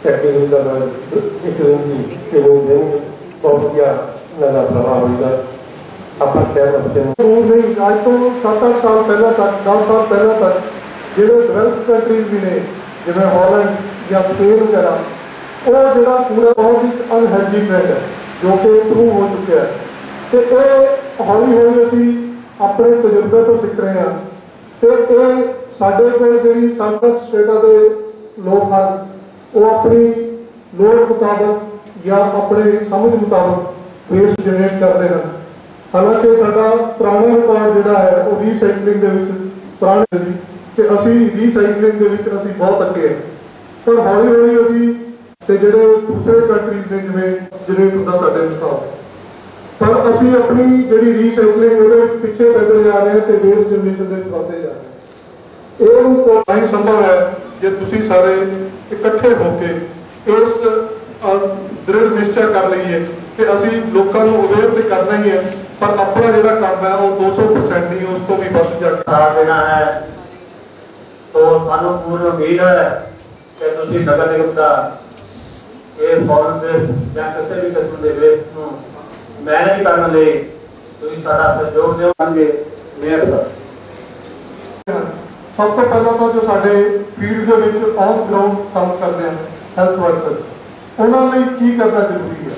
Technical ਦਾ ਇੱਕ ਦਿਨ ਦੀ ਕਿ ਉਹ ਦਿਨ बहुत ਵਧੀਆ नज़ा प्रवाह होगा। अपना शहर वास्ते नहीं अज तो 7-8 साल पहले तक 10 साल पहले तक जो डेवलप कंट्रीज भी ने जिवें हॉलैंड या स्पेन वगैरह वो जो पूरा बहुत ही अनहेल्दी ट्रेंड है जो कि प्रूव हो चुका है। तो ये हौली हौली असी अपने तजुर्बे तो सीख रहे हैं। तो ये साडे कोल जिहड़ी संबंधित स्टेटां दे लोग हैं वो अपनी लोड़ मुताबिक या अपने समझ मुताबिक वेस्ट जनरेट करते हैं। हालांकि साडा पुराना रिकॉर्ड जिहड़ा है वो रीसाइकलिंग दे विच पुराने सी कि असी रीसाइकलिंग दे विच असी बहुत अगे हैं, पर हौली हौली असी ते जिहड़े दूसरे कंट्रीज ने जिवें जनरेट दा साडे मुकाबले पर असी अपनी जिहड़ी रीसाइकलिंग ਉਹਦੇ ਵਿੱਚ ਪਿੱਛੇ ਪੈदल जा रहे हैं ਤੇ वेस्ट जनरेशन ਦੇ ਵਧਦੇ जा रहे हैं। ਇਹ ਤਾਂ ਹੀ ਸੰਭਵ ਹੈ ਜੇ ਤੁਸੀਂ ਸਾਰੇ ਇਕੱਠੇ ਹੋ ਕੇ ਇਸ दृढ़ निश्चय कर लीए कि असी लोगों को अवेयर तो करना ही है, पर अपना जो काम है वो 200% नहीं उस तो भी बच देना है। तो सानू पूरी उम्मीद है कि तुसी नगर निगम का ये फॉरन से या किसी भी किस्म के वेस्ट को मैनेज करने लिए तुसी सारा सहयोग देओगे। मेयर साहब सब तो पहला तो जो साडे फील्ड के विच ऑन ग्राउंड काम करते हैं हैल्थ वर्कर्स उन्होंने की करना जरूरी है।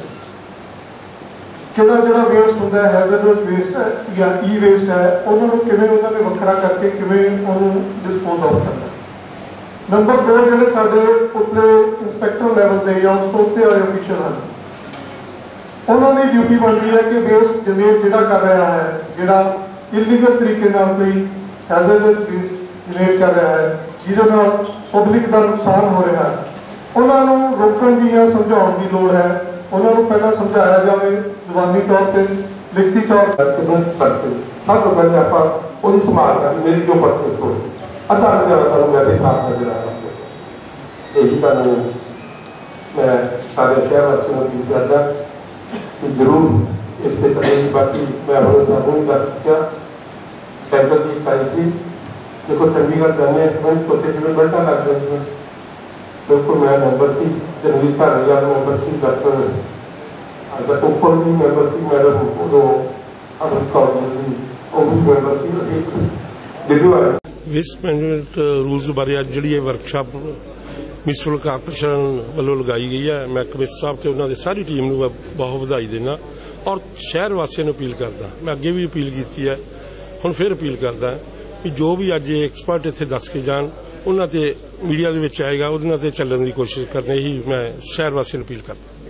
किहड़ा जिहड़ा वेस्ट होंदा है हैज़रडस वेस्ट है या ई वेस्ट है उन्होंने किवें उन्होंने वखरा करके किवें उन्होंने डिस्पोज ऑफ करना। नंबर 2 जिहड़े साडे उत्ते इंस्पैक्टर लैवल ते या उस तो उत्ते वाले ऑफिसर हैं उन्होंने ड्यूटी बनती है कि वेस्ट जनरेट जिहड़ा कर रहा है जिहड़ा इलीगल तरीके नाल कोई हैज़रडस वेस्ट जनरेट कर रहा है जिहदे नाल पब्लिक का नुकसान हो रहा है उन्होंने रोकण की या समझाने की लोड़ है। उन्होंने पहला समझाया जाए जबानी तौर पर लिखती तौर पर सब तो पहले आप संभाल कर मेरी जो प्रोसेस हो अद्धा ज़्यादा वैसे ही साफ नजर आ रहा है। यही कारण मैं सारे शहर वासियों को अपील करता कि जरूर इस पर चलेगी। बाकी मैं भरोसा नहीं कर चुका साइकिल की इकाई सी देखो चंडीगढ़ जाने छोटे छोटे बल्टा लग जाए बिल्कुल मैं मैंबर सी जनवीर धारीवाल मैंबर सी डॉक्टर उपर भी मैंबर सी मैडम उदों अमृत कौर जी वो भी मैंबर सी असीं दिल्ली वाले वेस्ट मैनेजमेंट रूल्स बारे अज जिहड़ी वर्कशाप म्यूनसिपल कारपोरेशन वालों लगाई गई है। मैं कमिश्नर साहब ते उन्होंने सारी टीम को बहुत बधाई देना और शहर वासियों को अपील करदा। मैं अगे भी अपील की है हुण फिर अपील करदा कि जो भी अज एक्सपर्ट इत्थे दस के जान उन्होंने मीडिया के आएगा उन्होंने चलने की कोशिश करने ही मैं शहर वासियों को अपील करता।